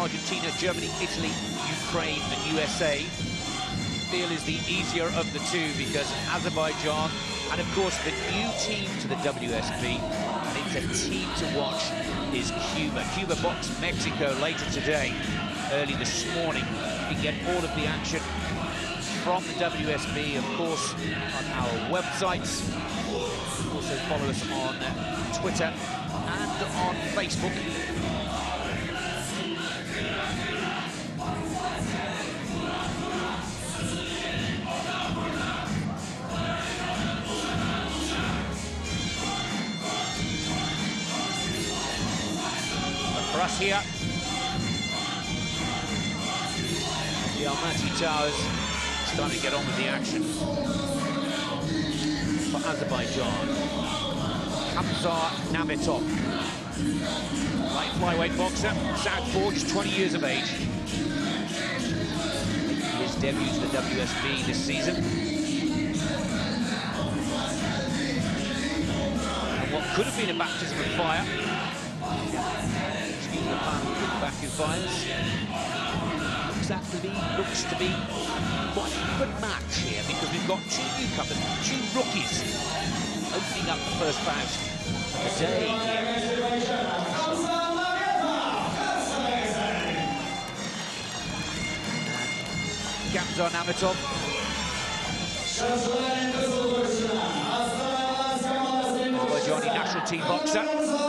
Argentina, Germany, Italy, Ukraine and USA feel is the easier of the two, because Azerbaijan, and of course the new team to the WSB, and it's a team to watch, is Cuba. Cuba box Mexico later today, early this morning. You can get all of the action from the WSB, of course, on our websites. Also follow us on Twitter and on Facebook. For us here, the Almaty Towers starting to get on with the action. For Azerbaijan, Kamzar Namitov, light flyweight boxer, southpaw, just 20 years of age. His debut to the WSB this season. And what could have been a baptism of fire. Excuse the pun, look back who fires. Looks to be quite an even match here, because we've got two newcomers, two rookies, opening up the first bout of the day here. Kamzar Namitov. Azerbaijani national team boxer.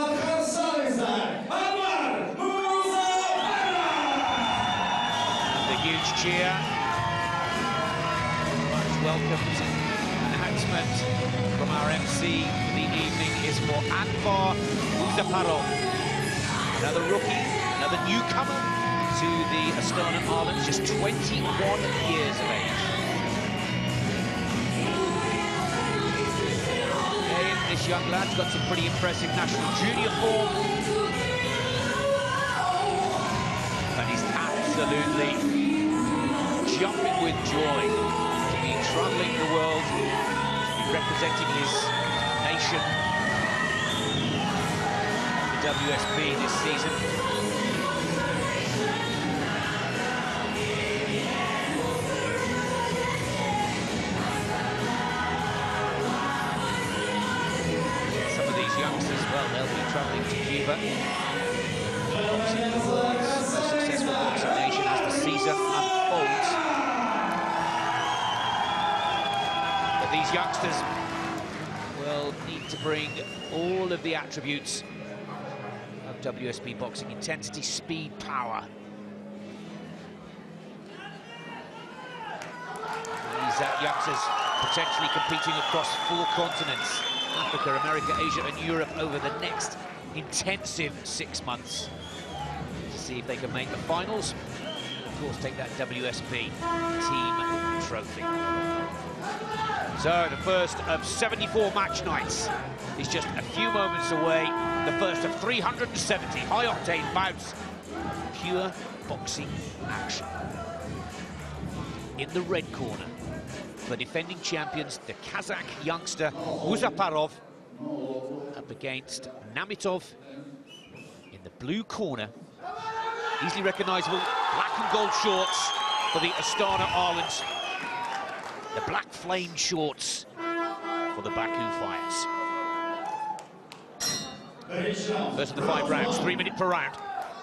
Huge cheer. Much welcomed announcement from our MC for the evening is for Anvar Muzafarov, another rookie, another newcomer to the Astana Arlans, just 21 years of age. Again, this young lad's got some pretty impressive national junior form, and he's absolutely jumping with joy to be travelling the world, to be representing his nation at the WSB this season. Some of these youngsters, well, they'll be travelling to Cuba. Boxing the world's most successful boxing nation as the season unfolds. These youngsters will need to bring all of the attributes of WSB boxing: intensity, speed, power. These youngsters potentially competing across 4 continents: Africa, America, Asia and Europe over the next intensive 6 months, to see if they can make the finals, and of course take that WSB team trophy. So the first of 74 match nights is just a few moments away. The first of 370 high-octane bouts, pure boxing action. In the red corner, the defending champions, the Kazakh youngster Muzafarov, up against Namitov. In the blue corner, easily recognisable black and gold shorts for the Astana Arlans. The black flame shorts for the Baku Fires. First of the 5 rounds, 3 minutes per round.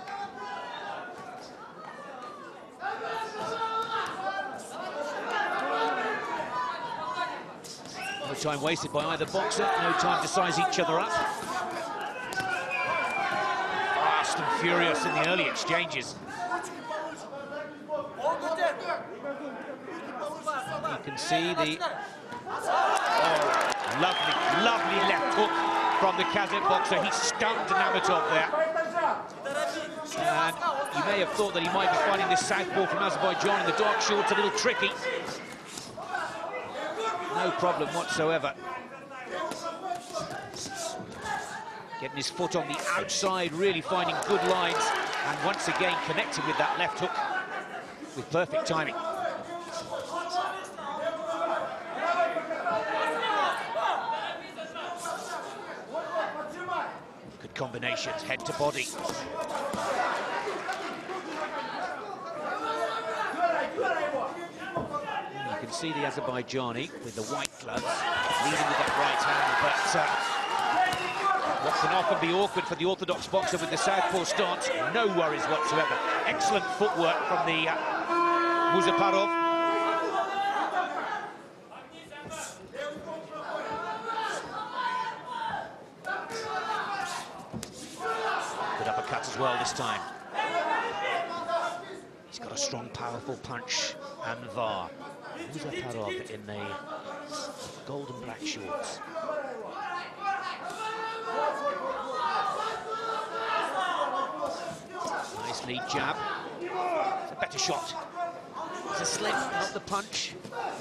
No time wasted by either boxer, no time to size each other up. Fast and furious in the early exchanges. You can see the lovely left hook from the Kazakh boxer. He stunned Namitov there. And you may have thought that he might be finding this southpaw from Azerbaijan in the dark shorts a little tricky. No problem whatsoever. Getting his foot on the outside, really finding good lines, and once again connecting with that left hook with perfect timing. Good combinations, head to body. see the Azerbaijani with the white gloves, leading with that right hand, but what can often be awkward for the orthodox boxer with the southpaw stance, no worries whatsoever. Excellent footwork from the Muzafarov. Good uppercut as well this time. He's got a strong, powerful punch, Anvar. Muzafarov in the golden black shorts. Nice lead jab. It's a better shot. It's a slip, not the punch.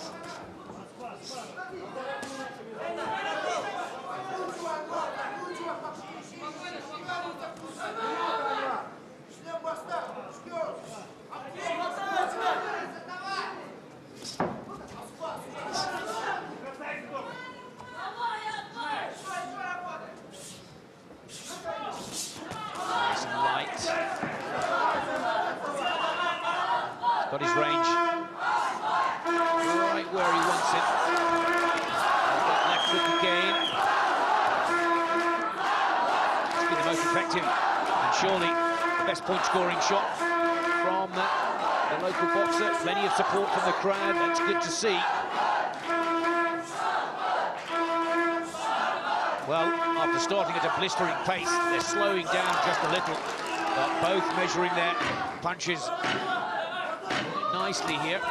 Nice and light. Got his range. Right where he wants it. Left hook again. It's been the most effective and surely the best point-scoring shot from the local boxer. Plenty of support from the crowd. That's good to see. Well, after starting at a blistering pace, they're slowing down just a little, but both measuring their punches nicely here.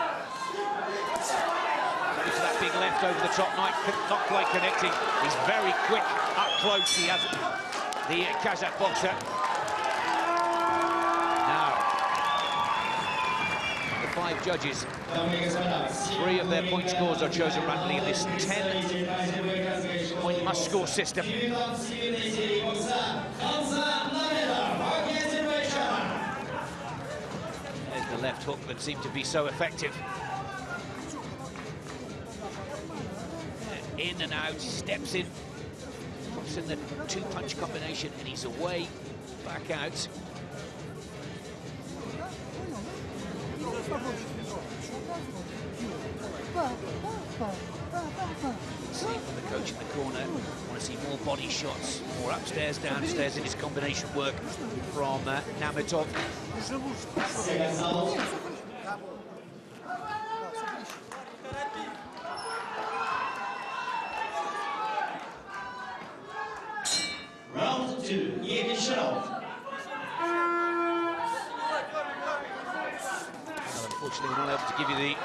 Into that big left over the top, not quite connecting. He's very quick up close. He has the Kazakh boxer. Now, the 5 judges, 3 of their point scores are chosen randomly in this 10-point must-score system. There's the left hook that seemed to be so effective. In and out, steps in, puts in the 2-punch combination, and he's away, back out. See from the coach in the corner, want to see more body shots, more upstairs, downstairs in his combination work from Namitov. Round 2, Yegishov. Unfortunately, we're not able to give you the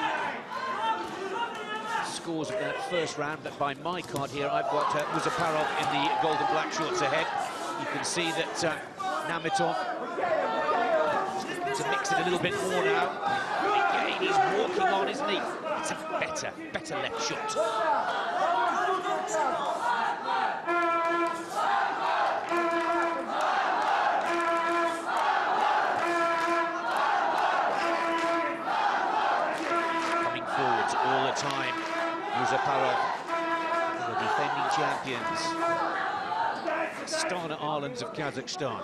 scores of that first round, but by my card here, I've got Muzafarov in the golden black shorts ahead. You can see that Namitov to mix it a little bit more now. Again, he's walking on, isn't he? It's a better left shot. All the time, Muzafarov, the defending champions, Astana Arlans of Kazakhstan.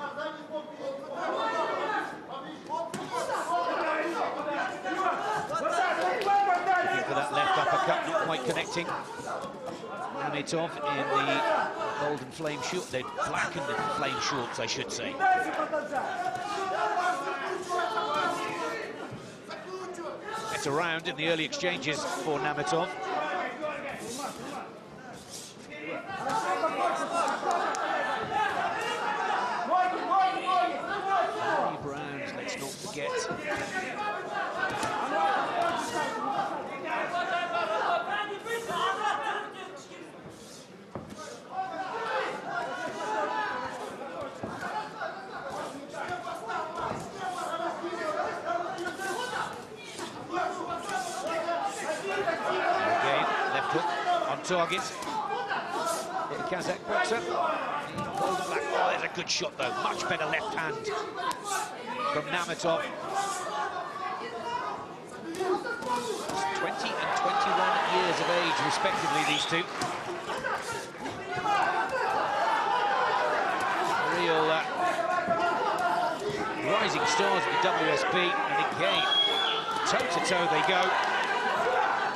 Looking for that left uppercut, not quite connecting. Namitov in the golden flame short, they blackened the flame shorts, I should say. Better round in the early exchanges for Namitov. Five rounds, let's not forget. Target for the Kazakh boxer. Golden black. Oh, there's a good shot though. Much better left hand from Namitov. 20 and 21 years of age, respectively, these two. Real rising stars of the WSB, and again, toe-to-toe they go.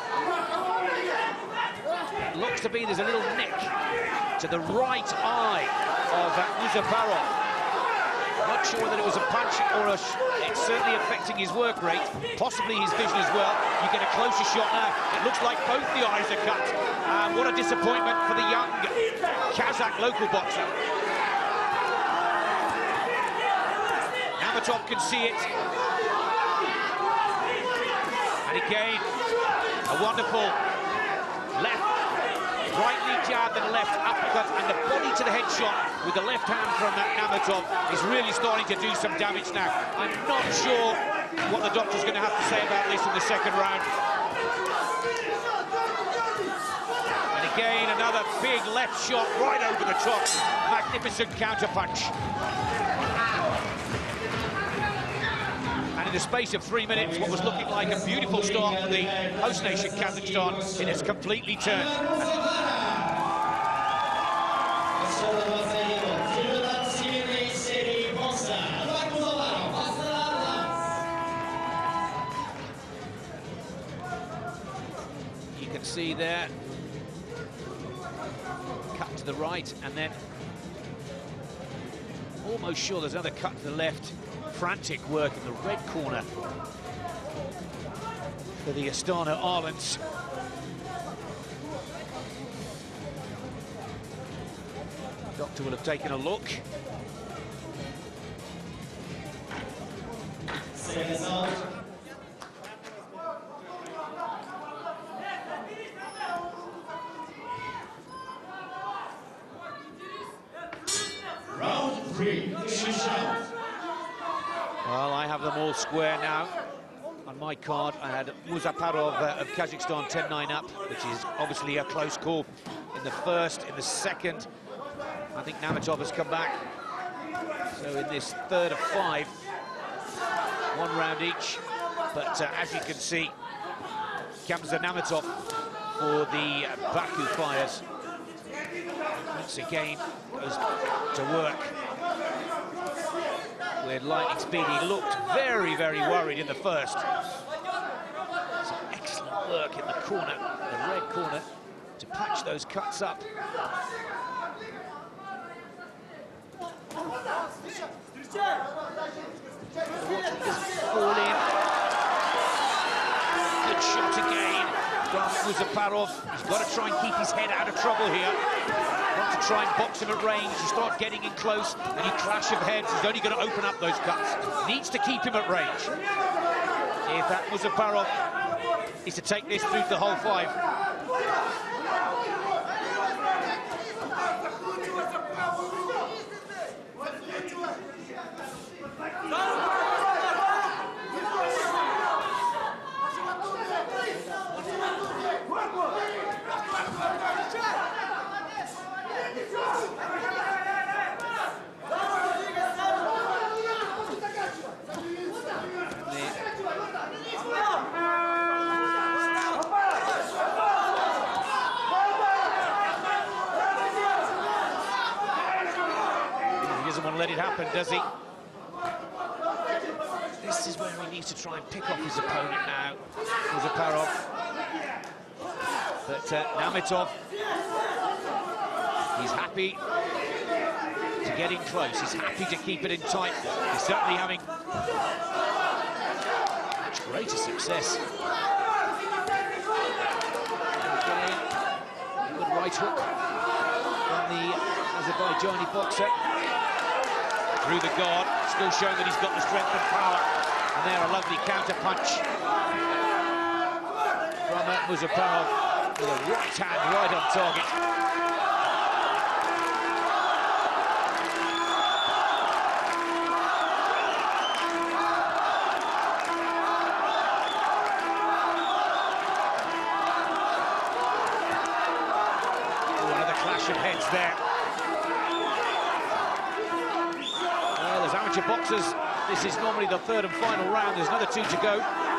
looks to be there's a little nick to the right eye of Muzafarov. I'm not sure whether it was a punch or it's certainly affecting his work rate, possibly his vision as well. You get a closer shot now. It looks like both the eyes are cut. What a disappointment for the young Kazakh local boxer. Nurmagomedov can see it. And again, a wonderful left, rightly jabbed and left uppercut, and the body to the head shot with the left hand from Nurmagomedov is really starting to do some damage now. I'm not sure what the doctor's going to have to say about this in the second round. And again, another big left shot right over the top. Magnificent counterpunch. And in the space of 3 minutes, what was looking like a beautiful start for the host nation, Kazakhstan, it has completely turned. You can see there, cut to the right, and then almost sure there's another cut to the left. Frantic work in the red corner for the Astana Arlans. Doctor will have taken a look. Round 3, finish out. Well, I have them all square now. On my card, I had Muzafarov of Kazakhstan 10-9 up, which is obviously a close call in the first. In the second, I think Nurmagomedov has come back. So in this third of 5, 1 round each. But as you can see, Khamzat Nurmagomedov for the Baku Fires once again goes to work. With lightning speed, he looked very, very worried in the first. Some excellent work in the corner, the red corner, to patch those cuts up. Fall in. Good shot again from Muzafarov. He's got to try and keep his head out of trouble here. Want to try and box him at range. You start getting in close and you clash of heads. He's only going to open up those cuts. Needs to keep him at range. If that Muzafarov is to take this through the whole 5. Let it happen, does he? This is where he needs to try and pick off his opponent now, Muzafarov. But Nurmagomedov, he's happy to get in close. He's happy to keep it in tight. He's certainly having much greater success. Again, good right hook from the Azerbaijani boxer. Through the guard, still showing that he's got the strength and power. And there, a lovely counter punch from Muzafarov with a right hand right on target. Oh, another clash of heads there. Amateur boxers, this is normally the third and final round. There's another 2 to go.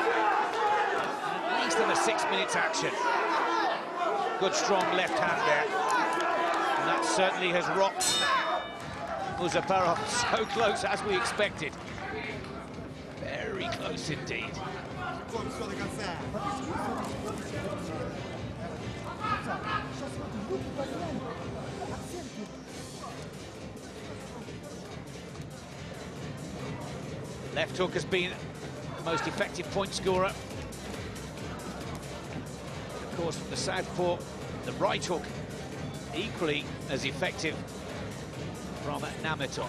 At least in the 6 minutes action. Good strong left hand there. And that certainly has rocked Muzafarov so close as we expected. Very close indeed. Left hook has been the most effective point scorer. Of course, from the southpaw, the right hook equally as effective from Namitov.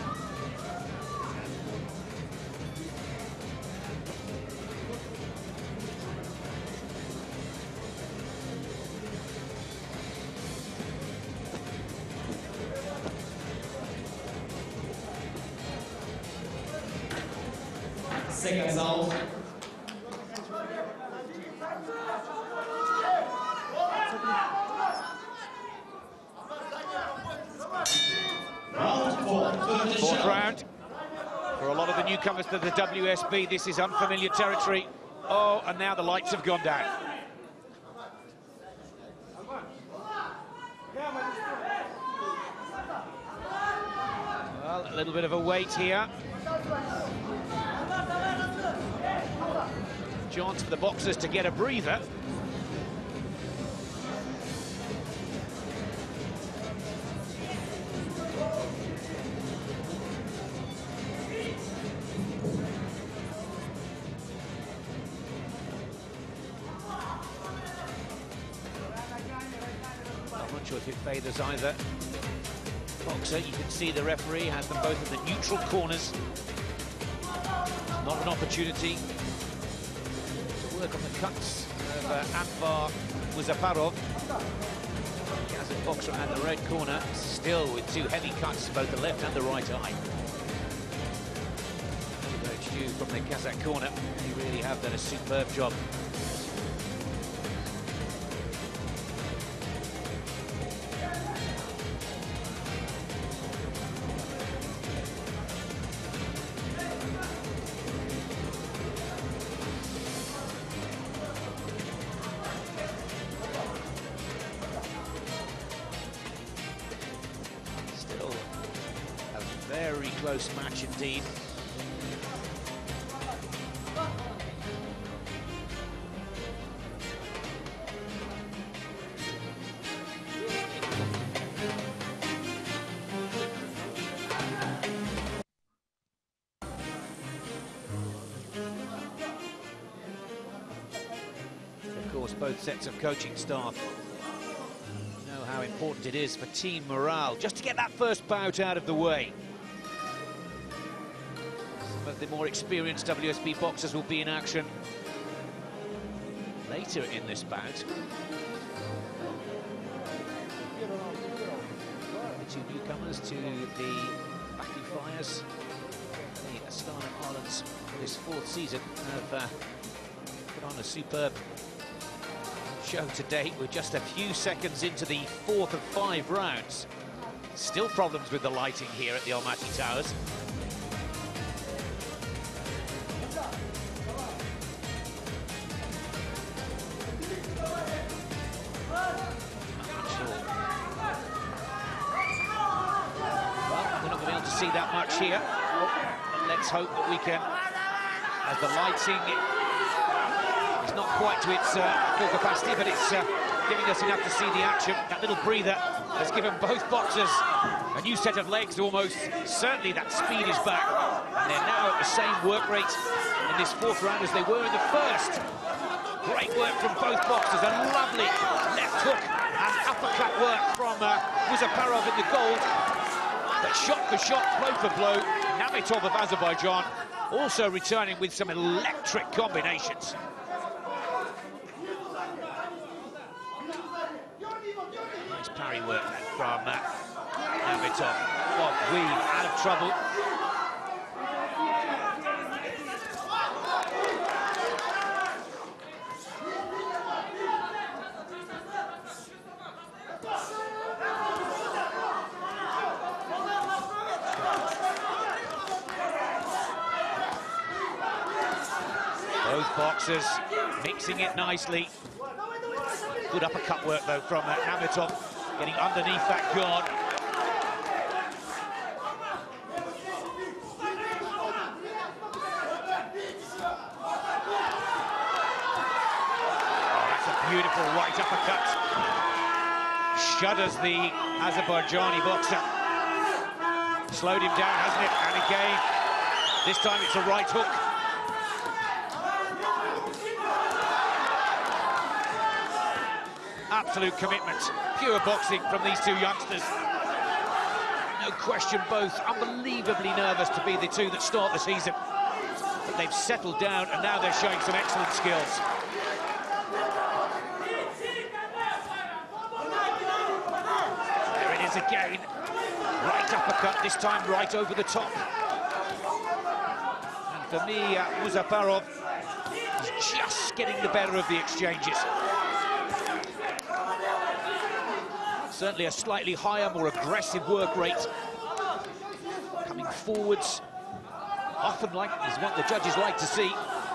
Seconds out. Round 4, Fourth round. For a lot of the newcomers to the WSB, this is unfamiliar territory. Oh, and now the lights have gone down. Well, a little bit of a wait here. Chance for the boxers to get a breather. I'm not sure if it favours either boxer. You can see the referee has them both in the neutral corners. Not an opportunity to work on the cuts of Anvar Muzafarov. Kazakh boxer at the red corner, still with two heavy cuts, both the left and the right eye. Coach Yu from the Kazakh corner, they really have done a superb job. Very close match indeed. Of course, both sets of coaching staff know how important it is for team morale just to get that first bout out of the way. But the more experienced WSB boxers will be in action later in this bout. The two newcomers to the Baku Flyers, the Astana Irelands, this fourth season, have put on a superb show to date. We're just a few seconds into the fourth of 5 rounds. Still problems with the lighting here at the Almaty Towers. See that much here, but let's hope that we can, as the lighting is not quite to its full capacity, but it's giving us enough to see the action. That little breather has given both boxers a new set of legs almost. Certainly that speed is back, and they're now at the same work rate in this fourth round as they were in the first. Great work from both boxers, a lovely left hook and uppercut work from Muzafarov in the gold. But shot for shot, blow for blow, Namitov of Azerbaijan also returning with some electric combinations. Nice parry work from Namitov. Oh, weave out of trouble. Both boxers mixing it nicely. Good uppercut work, though, from Namitov, getting underneath that guard. Oh, that's a beautiful right uppercut. Shudders the Azerbaijani boxer. Slowed him down, hasn't it? And again, this time it's a right hook. Absolute commitment, pure boxing from these two youngsters. No question, both unbelievably nervous to be the two that start the season. But they've settled down and now they're showing some excellent skills. There it is again. Right uppercut, this time right over the top. And for me, Muzafarov is just getting the better of the exchanges. Certainly a slightly higher, more aggressive work rate. Coming forwards, often is what the judges like to see.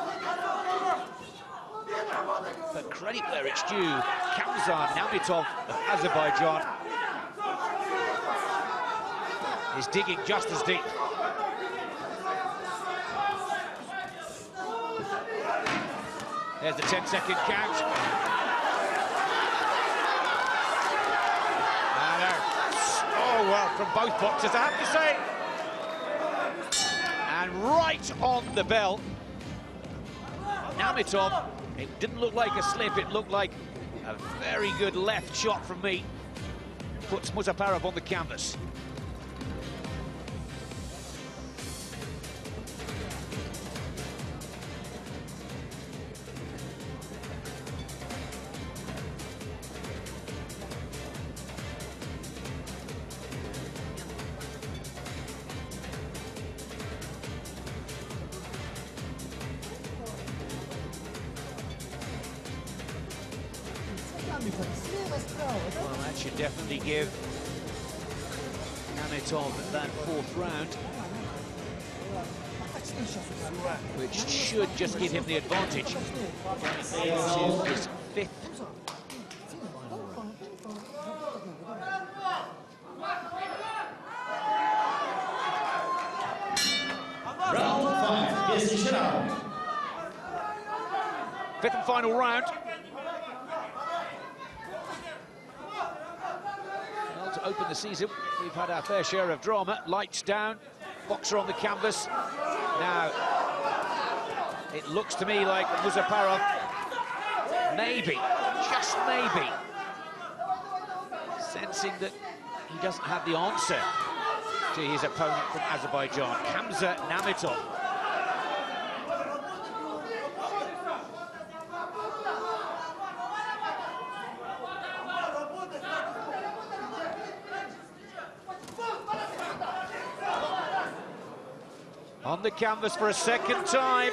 But credit where it's due, Khamzat Namitov of Azerbaijan is digging just as deep. There's the 10-second count. Oh, well, from both boxers, I have to say. And right on the bell. Namitov, it didn't look like a slip, it looked like a very good left shot from me. Puts Muzafarov on the canvas. Well, that should definitely give Namitov that fourth round, which should just give him the advantage into his fifth. Round 5, pierwszy round. Fifth and final round. Well, to open the season, we've had our fair share of drama. Lights down, boxer on the canvas. Now, it looks to me like Muzafarov, maybe, just maybe, sensing that he doesn't have the answer to his opponent from Azerbaijan, Khamzat Namitov. On the canvas for a second time.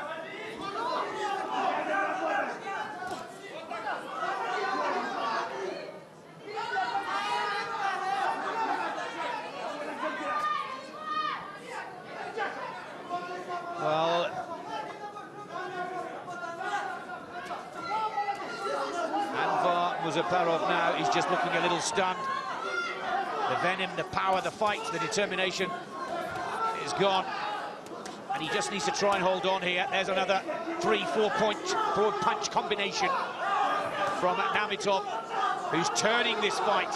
Well, Anvar Muzafarov now is just looking a little stunned. The venom, the power, the fight, the determination is gone. And he just needs to try and hold on here. There's another 3-4 punch combination from Namitov, who's turning this fight.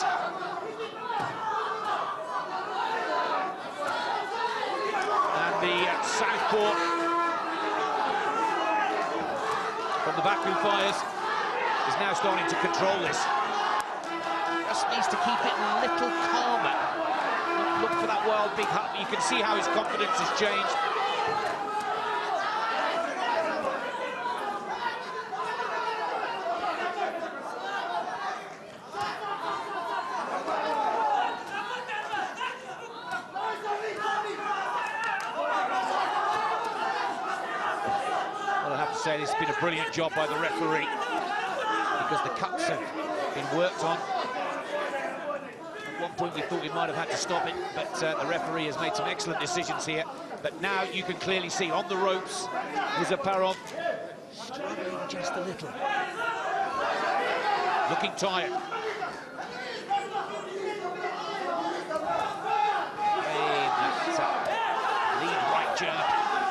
And the southpaw from the Baku Fires is now starting to control this. Just needs to keep it a little calmer. Not look for that wild big hut. You can see how his confidence has changed. Say it's been a brilliant job by the referee because the cuts have been worked on. At one point we thought we might have had to stop it, but the referee has made some excellent decisions here. But now you can clearly see on the ropes, Muzafarov struggling just a little, looking tired. Lead right jab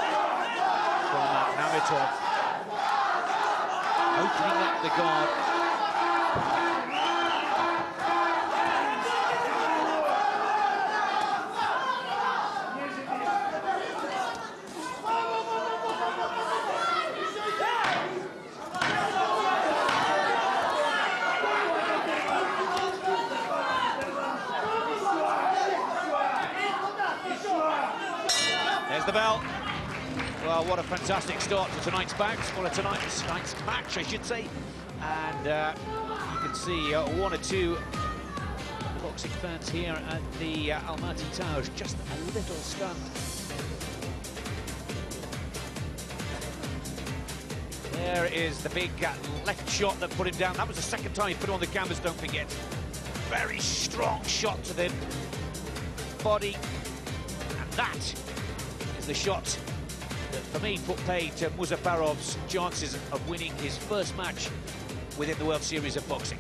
from Namitov. Opening up the guard. the bell. Well, what a fantastic start to tonight's match. Well, tonight's match, I should say. And you can see one or two boxing fans here at the Almaty Towers just a little stunned. There is the big left shot that put him down. That was the second time he put it on the canvas, don't forget. Very strong shot to the body. And that is the shot that, for me, put paid to Muzafarov's chances of winning his first match within the World Series of Boxing.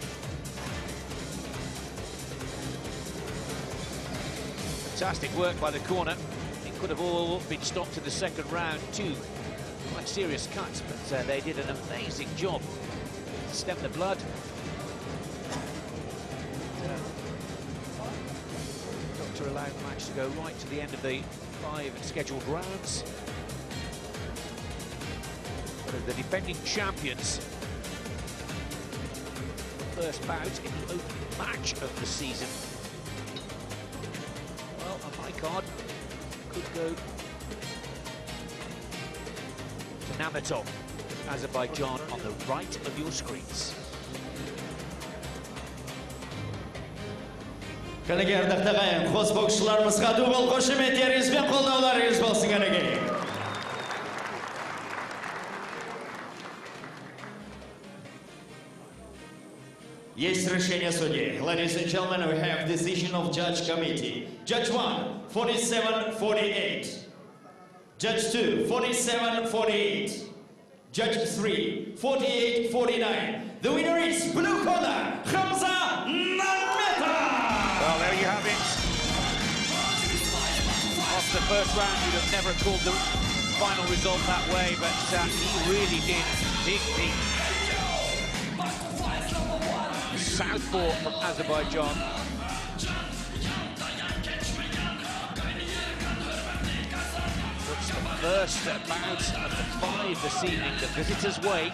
Fantastic work by the corner. It could have all been stopped in the second round. Two quite serious cuts, but they did an amazing job to stem the blood. Doctor allowed the match to go right to the end of the 5 scheduled rounds. But of the defending champions, first bout in the opening match of the season. Well, on my card, could go to Namatov, Azerbaijan, on the right of your screens. Kanaga ardaqtag'an xos bokschilarimizga dubl qo'shimchalarimiz bilan qo'llowlaringiz bo'lsin kanaga. Есть решение судей. Ladies and gentlemen, we have decision of judge committee. Judge 1, 47-48. Judge 2, 47-48. Judge 3, 48-49. The winner is blue corner, Khamza Nurmetov. Well, there you have it. After the first round, you'd have never called the final result that way, but he really did dig deep. Southpaw from Azerbaijan. It's the first bout of the 5 this evening, the visitors' way.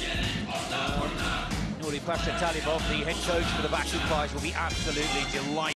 Nuri Pasha Talibov, the head coach for the Baku Pies, will be absolutely delighted.